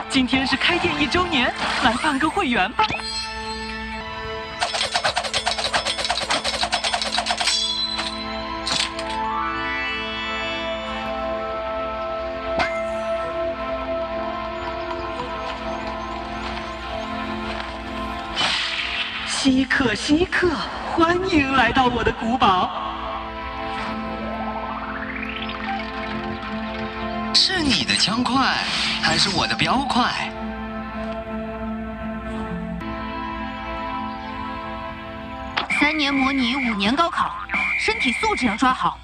今天是开店1周年，来办个会员吧。稀客，稀客，欢迎来到我的古堡。 是你的枪快，还是我的镖快 ？3年模拟，5年高考，身体素质要抓好。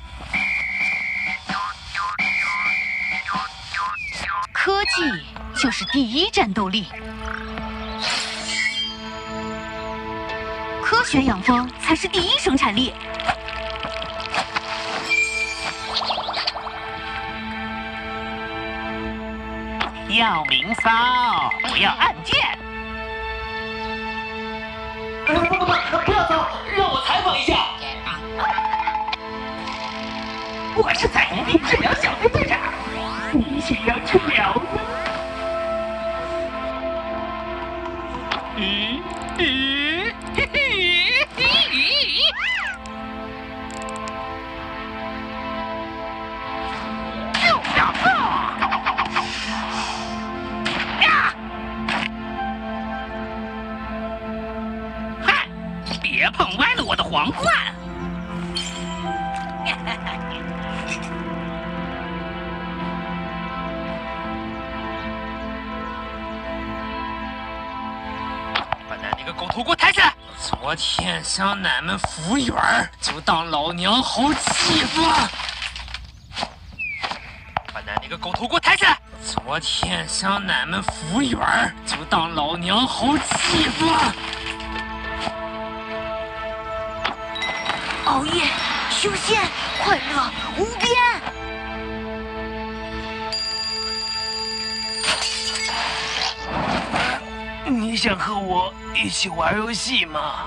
科技就是第一战斗力。科学养蜂才是第一生产力。 要明骚，不要按键。 不要走，让我采访一下。 我是采营地治疗小队队长，你想要治疗吗？别碰歪了我的皇冠！ 把那个狗头给我抬起来！昨天向俺们服务员就当老娘好欺负。把那个狗头给我抬起来！昨天向俺们服务员就当老娘好欺负。 熬夜、修仙、快乐无边。 你想和我一起玩游戏吗？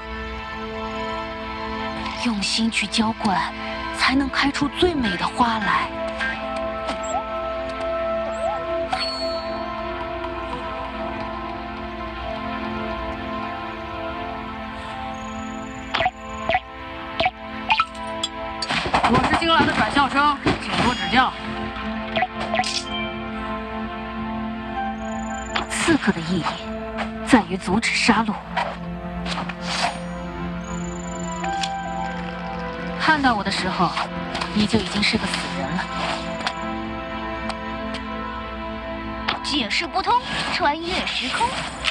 用心去浇灌，才能开出最美的花来。 我是新来的转校生，请多指教。 刺客的意义在于阻止杀戮。看到我的时候，你就已经是个死人了。解释不通，穿越时空。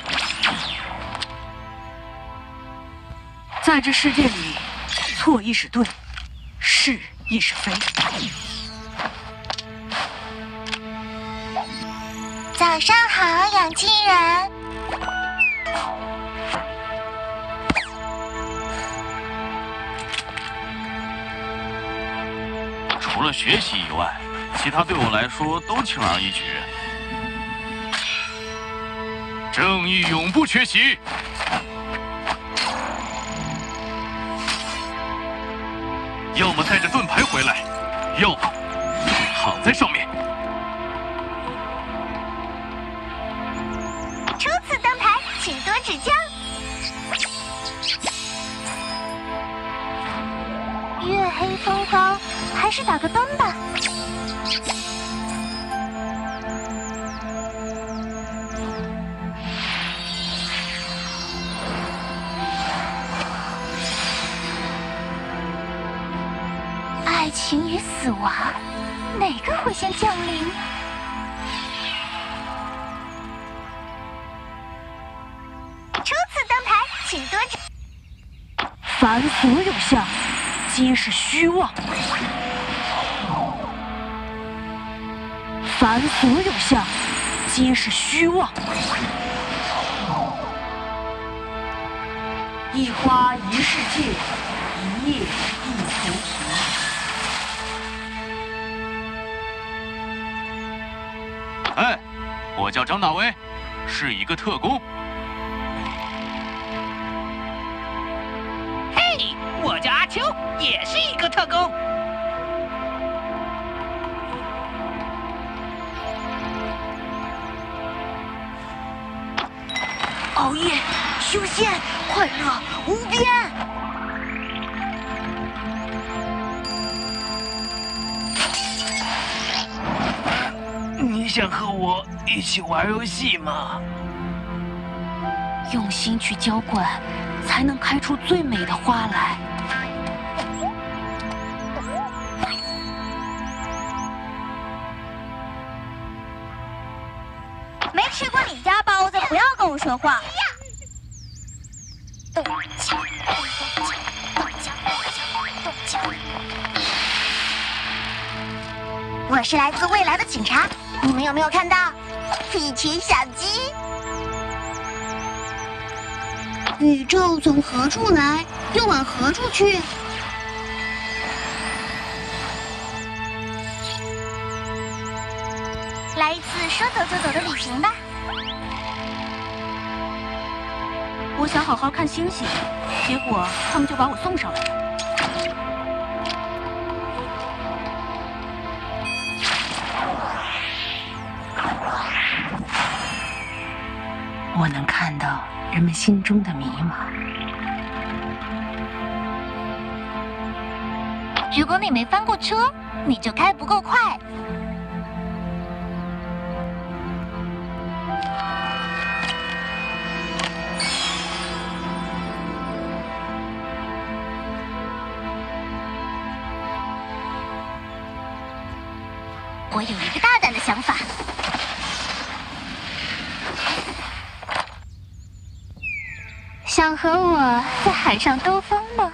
在这世界里，错亦是对，是亦是非。 早上好，养鸡人。 除了学习以外，其他对我来说都轻而易举。正义永不缺席。要么带着盾牌回来，要么躺在上面。 初次登台，请多指教。月黑风高，还是打个灯吧。爱情与死亡，哪个会先降临？初次登台，请多指。 凡所有相，皆是虚妄。凡所有相，皆是虚妄。 一花一世界，一叶一菩提。 哎，我叫张大威，是一个特工。 嘿，我叫阿秋，也是一个特工。 熬夜、修仙、快乐无边。 你想和我一起玩游戏吗？ 用心去浇灌，才能开出最美的花来。 没吃过你家包子，不要跟我说话。我是来自未来的警察，你们有没有看到一群小鸡？宇宙从何处来，又往何处去？来一次说走就走的旅行吧。 我想好好看星星，结果他们就把我送上来了。我能看到人们心中的迷茫。 如果你没翻过车，你就开不够快。我有一个大胆的想法。想和我在海上兜风吗？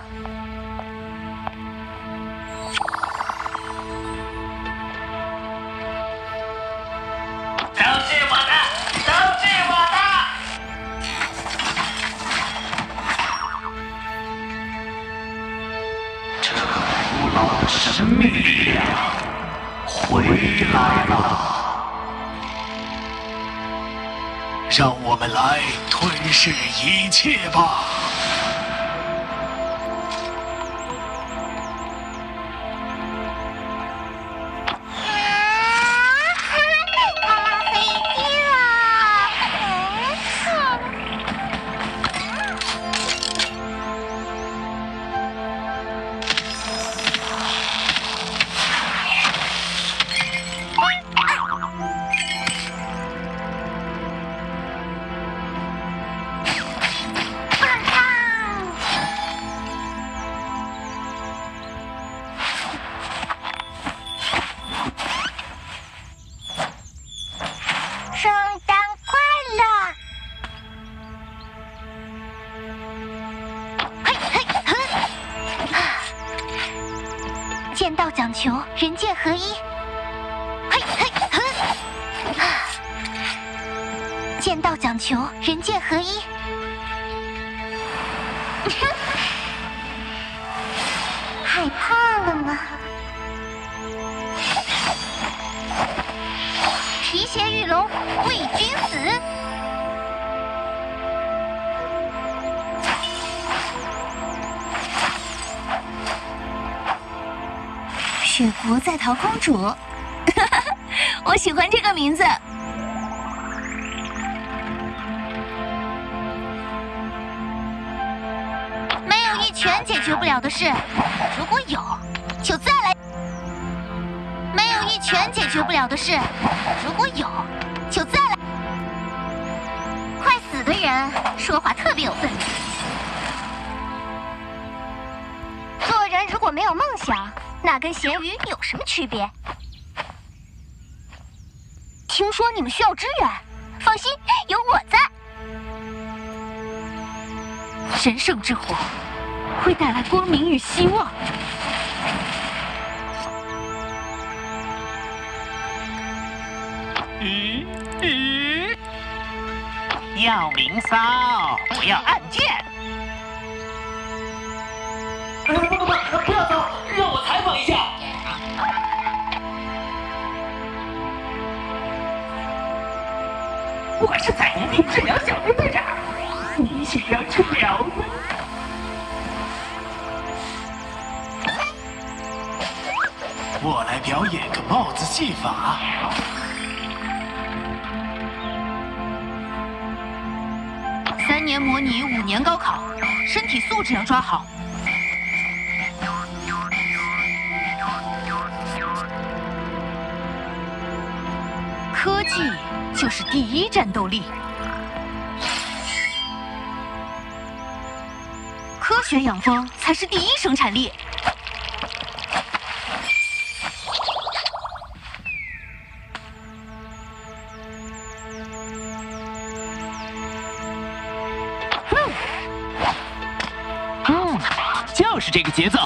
都是我的，都是我的！ 这古老的神秘力量回来了。让我们来吞噬一切吧！ 剑道讲求人剑合一，嘿嘿嘿！剑道讲求人剑合一，害怕了吗？皮鞋玉龙为君死。雪国在逃公主，我喜欢这个名字。没有一拳解决不了的事，如果有，就再来。没有一拳解决不了的事，如果有，就再来。快死的人说话特别有分量。做人如果没有梦想，那跟咸鱼有什么区别？听说你们需要支援，放心，有我在。 神圣之火会带来光明与希望。 要明骚，不要按键。 不要走，让我采访一下。我是彩虹病治疗小队队长，你想要治疗吗？ 我来表演个帽子戏法。 年模拟5年高考，身体素质要抓好。科技就是第一战斗力，科学养蜂才是第一生产力。 就是这个节奏。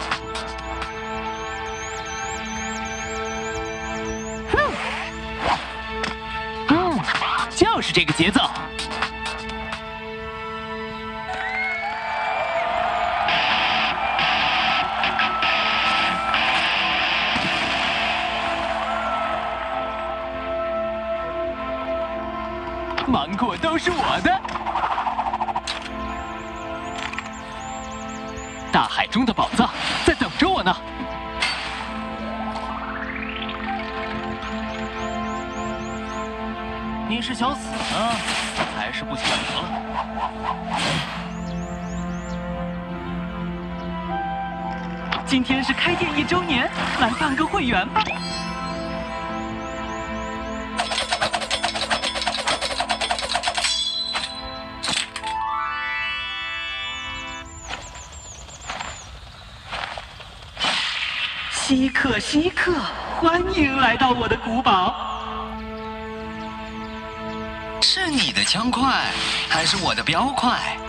就是这个节奏。芒果都是我的。大海中的宝藏在等着我呢。你是想死呢，还是不想得了？ 今天是开店1周年，来办个会员吧。稀客，稀客，欢迎来到我的古堡。 是你的枪快，还是我的镖快？